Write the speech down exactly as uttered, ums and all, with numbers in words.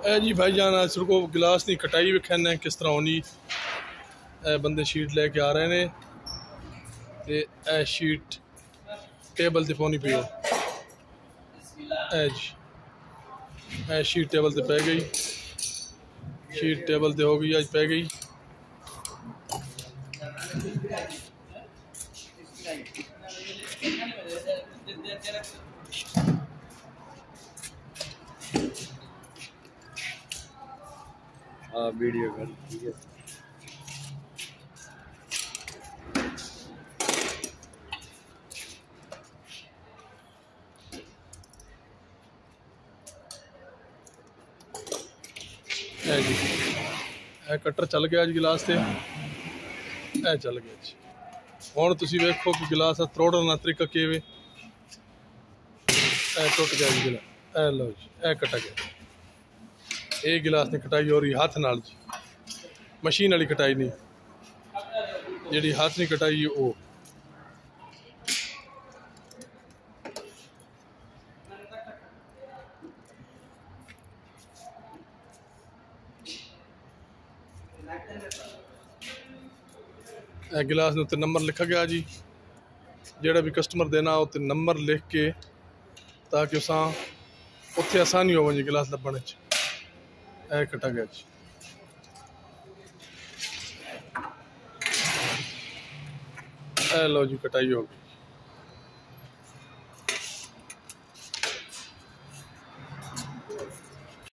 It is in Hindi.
ए जी भाई जान आज को गिलास की कटाई विखाने किस तरह होनी। ए बंदे शीट लेके आ रहे ने ते ए शीट टेबल ते पौनी पी। ए जी ए शीट टेबल ते पै गई, शीट टेबल ते हो गई, आज पै गई। हाँ वीडियो कर ठीक है। ए जी ए कटर चल गया जी गिलास से, ए चल गया जी। हुण तुसीं वेखो कि गिलास त्रोड़न दा तरीका किवें। ए टुट गया जी गिलास, ए लो जी ए कटा गया। ये गिलास ने कटाई हो रही हाथ नाल जी, मशीन वाली कटाई नहीं, जी हाथ नहीं कटाई वो। गिलास ने उत्ते नंबर लिखा गया जी, जेड़ा भी कस्टमर देना उत्ते नंबर लिख के ताकि उस उत्थे आसानी हो वजे गिलास लभण च। ए कटा गया जी। ए लो जी कटाई हो गई।